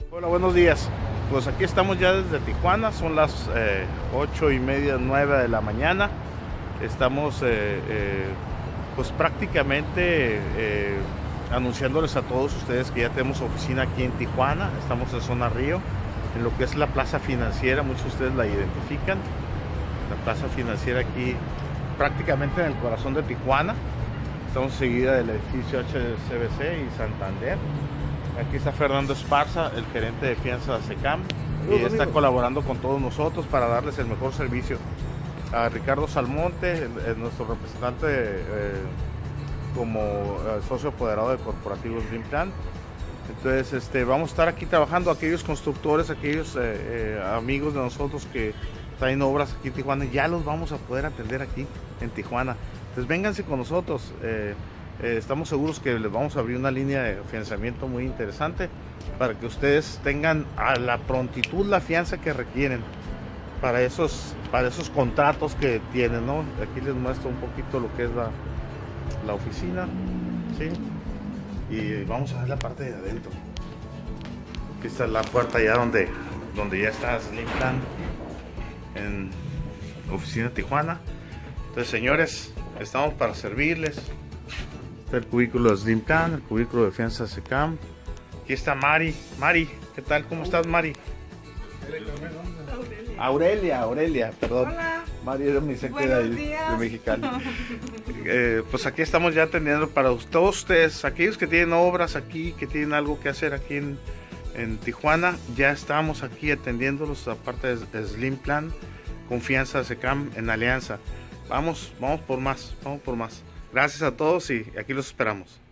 Hola, buenos días. Pues aquí estamos ya desde Tijuana, son las 8:30, 9 de la mañana. Estamos pues prácticamente anunciándoles a todos ustedes que ya tenemos oficina aquí en Tijuana. Estamos en zona Río, en lo que es la plaza financiera, muchos de ustedes la identifican. La plaza financiera aquí prácticamente en el corazón de Tijuana. Estamos seguida del edificio HSBC y Santander. Aquí está Fernando Esparza, el gerente de fianzas SECAM, y está colaborando con todos nosotros para darles el mejor servicio. A Ricardo Salmonte, nuestro representante como socio apoderado de Corporativo Dream Plan. Entonces vamos a estar aquí trabajando, aquellos constructores, aquellos amigos de nosotros que traen obras aquí en Tijuana, ya los vamos a poder atender aquí en Tijuana. Entonces vénganse con nosotros. Estamos seguros que les vamos a abrir una línea de financiamiento muy interesante para que ustedes tengan a la prontitud la fianza que requieren para esos contratos que tienen, ¿no? Aquí les muestro un poquito lo que es la oficina, ¿sí? Y vamos a ver la parte de adentro. Aquí está la puerta ya donde ya está Slim Plan en oficina Tijuana. Entonces, señores, estamos para servirles. Está el cubículo de Slim Plan, el cubículo de fianzas SECAM. Aquí está Mari. Mari, ¿qué tal? ¿Cómo estás, Mari? Aurelia, perdón. Hola. Mari era mi secretaria de Mexicali. Pues aquí estamos ya atendiendo para todos ustedes, aquellos que tienen obras aquí, que tienen algo que hacer aquí en Tijuana. Ya estamos aquí atendiéndolos, aparte de Slim Plan, confianza SECAM en alianza. Vamos por más, Gracias a todos y aquí los esperamos.